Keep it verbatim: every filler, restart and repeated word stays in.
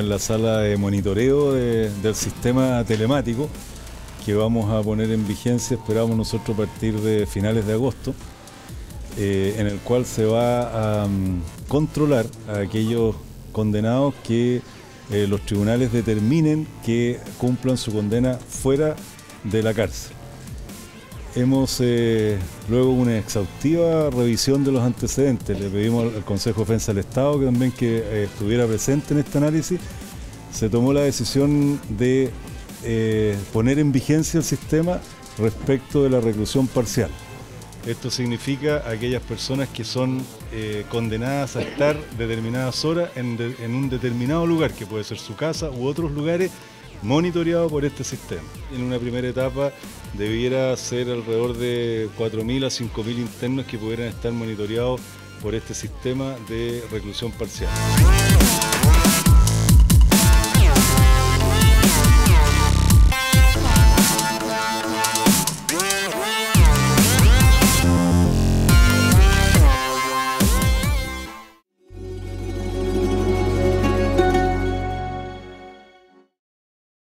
en la sala de monitoreo de, del sistema telemático que vamos a poner en vigencia, esperamos nosotros a partir de finales de agosto, eh, en el cual se va a um, controlar a aquellos condenados que eh, los tribunales determinen que cumplan su condena fuera de la cárcel. Hemos, eh, luego una exhaustiva revisión de los antecedentes, le pedimos al Consejo de Defensa del Estado que también que eh, estuviera presente en este análisis, se tomó la decisión de eh, poner en vigencia el sistema respecto de la reclusión parcial. Esto significa aquellas personas que son eh, condenadas a estar determinadas horas en, de, en un determinado lugar, que puede ser su casa u otros lugares, monitoreado por este sistema. En una primera etapa debiera ser alrededor de cuatro mil a cinco mil internos que pudieran estar monitoreados por este sistema de reclusión parcial.